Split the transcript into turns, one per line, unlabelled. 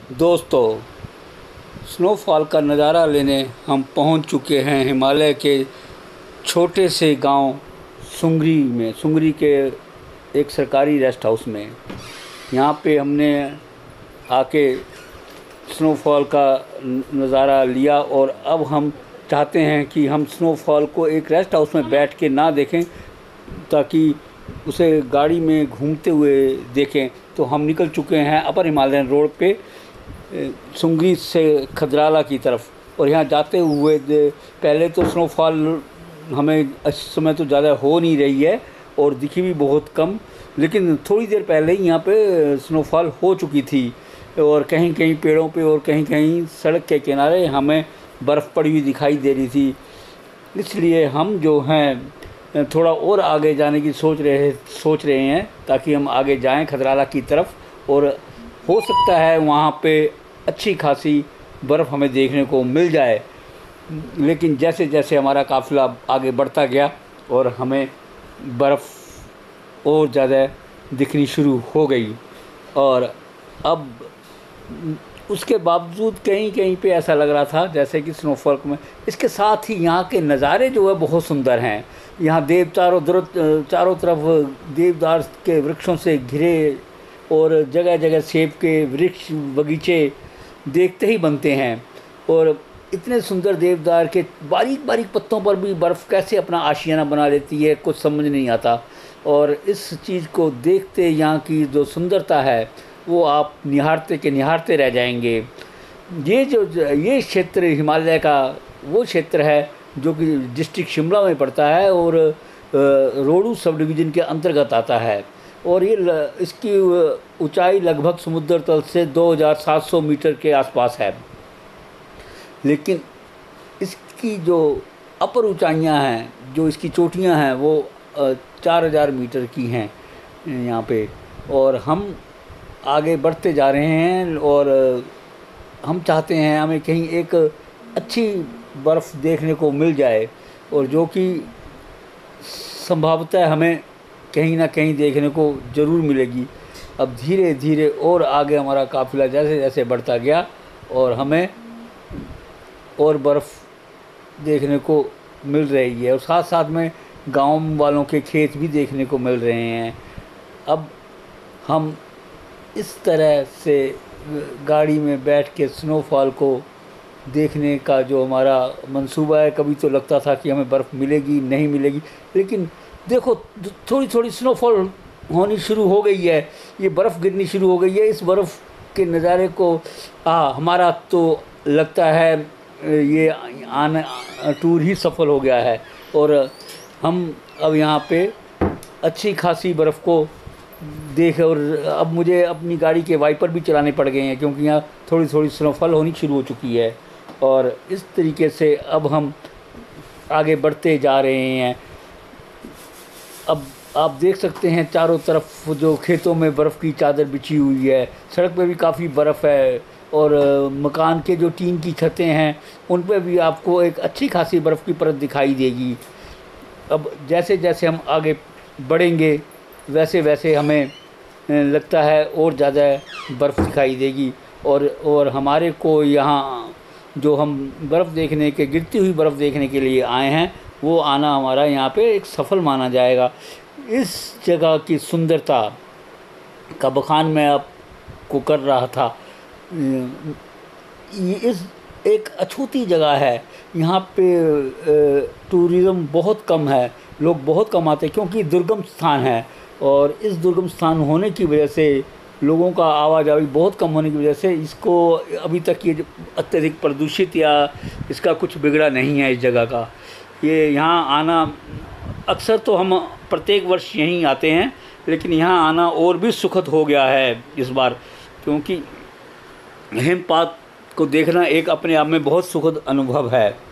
दोस्तों, स्नोफॉल का नज़ारा लेने हम पहुंच चुके हैं हिमालय के छोटे से गांव सुंगरी के एक सरकारी रेस्ट हाउस में। यहां पे हमने आके स्नोफॉल का नज़ारा लिया और अब हम चाहते हैं कि हम स्नोफॉल को एक रेस्ट हाउस में बैठ के ना देखें, ताकि उसे गाड़ी में घूमते हुए देखें। तो हम निकल चुके हैं अपर हिमालयन रोड पे सुंगरी से खजराला की तरफ। और यहाँ जाते हुए पहले तो स्नोफॉल हमें इस समय तो ज़्यादा हो नहीं रही है और दिखी भी बहुत कम, लेकिन थोड़ी देर पहले ही यहाँ पे स्नोफॉल हो चुकी थी और कहीं कहीं पेड़ों पे और कहीं कहीं सड़क के किनारे हमें बर्फ़ पड़ी हुई दिखाई दे रही थी। इसलिए हम जो हैं थोड़ा और आगे जाने की सोच रहे हैं, ताकि हम आगे जाएं खजराला की तरफ और हो सकता है वहाँ पे अच्छी खासी बर्फ़ हमें देखने को मिल जाए। लेकिन जैसे जैसे हमारा काफ़िला आगे बढ़ता गया और हमें बर्फ़ और ज़्यादा दिखनी शुरू हो गई, और अब उसके बावजूद कहीं कहीं पे ऐसा लग रहा था जैसे कि स्नोफॉल में। इसके साथ ही यहाँ के नज़ारे जो है बहुत सुंदर हैं। यहाँ चारों तरफ देवदार के वृक्षों से घिरे और जगह जगह सेब के वृक्ष बगीचे देखते ही बनते हैं। और इतने सुंदर देवदार के बारीक बारीक पत्तों पर भी बर्फ़ कैसे अपना आशियाना बना लेती है, कुछ समझ नहीं आता। और इस चीज़ को देखते यहाँ की जो सुंदरता है वो आप निहारते रह जाएंगे। ये क्षेत्र हिमालय का वो क्षेत्र है जो कि डिस्ट्रिक्ट शिमला में पड़ता है और रोडू सब डिवीज़न के अंतर्गत आता है। और इसकी ऊंचाई लगभग समुद्र तल से 2700 मीटर के आसपास है। लेकिन इसकी जो अपर ऊंचाइयां हैं, जो इसकी चोटियां हैं, वो 4000 मीटर की हैं यहाँ पे। और हम आगे बढ़ते जा रहे हैं और हम चाहते हैं हमें कहीं एक अच्छी बर्फ़ देखने को मिल जाए, और जो कि संभवतः हमें कहीं ना कहीं देखने को ज़रूर मिलेगी। अब धीरे धीरे और आगे हमारा काफ़िला जैसे जैसे बढ़ता गया और हमें और बर्फ़ देखने को मिल रही है, और साथ साथ में गांव वालों के खेत भी देखने को मिल रहे हैं। अब हम इस तरह से गाड़ी में बैठ के स्नोफॉल को देखने का जो हमारा मंसूबा है, कभी तो लगता था कि हमें बर्फ़ मिलेगी नहीं मिलेगी, लेकिन देखो थोड़ी थोड़ी स्नोफॉल होनी शुरू हो गई है, ये बर्फ़ गिरनी शुरू हो गई है। इस बर्फ़ के नज़ारे को हमारा तो लगता है ये टूर ही सफल हो गया है। और हम अब यहाँ पे अच्छी खासी बर्फ़ को देख, और अब मुझे अपनी गाड़ी के वाइपर भी चलाने पड़ गए हैं क्योंकि यहाँ थोड़ी थोड़ी स्नोफॉल होनी शुरू हो चुकी है। और इस तरीके से अब हम आगे बढ़ते जा रहे हैं। अब आप देख सकते हैं चारों तरफ जो खेतों में बर्फ़ की चादर बिछी हुई है, सड़क पे भी काफ़ी बर्फ़ है, और मकान के जो टीन की छतें हैं उन पे भी आपको एक अच्छी खासी बर्फ़ की परत दिखाई देगी। अब जैसे जैसे हम आगे बढ़ेंगे वैसे वैसे हमें लगता है और ज़्यादा बर्फ़ दिखाई देगी, और हमारे को यहाँ जो हम गिरती हुई बर्फ़ देखने के लिए आए हैं, वो आना हमारा यहाँ पे एक सफल माना जाएगा। इस जगह की सुंदरता का बखान मैं आपको कर रहा था। इस एक अछूती जगह है, यहाँ पे टूरिज़्म बहुत कम है, लोग बहुत कम आते हैं क्योंकि दुर्गम स्थान है। और इस दुर्गम स्थान होने की वजह से लोगों का आवाजाही बहुत कम होने की वजह से इसको अभी तक ये अत्यधिक प्रदूषित या इसका कुछ बिगड़ा नहीं है इस जगह का। ये यहाँ आना अक्सर तो हम प्रत्येक वर्ष यहीं आते हैं, लेकिन यहाँ आना और भी सुखद हो गया है इस बार, क्योंकि हिमपात को देखना एक अपने आप में बहुत सुखद अनुभव है।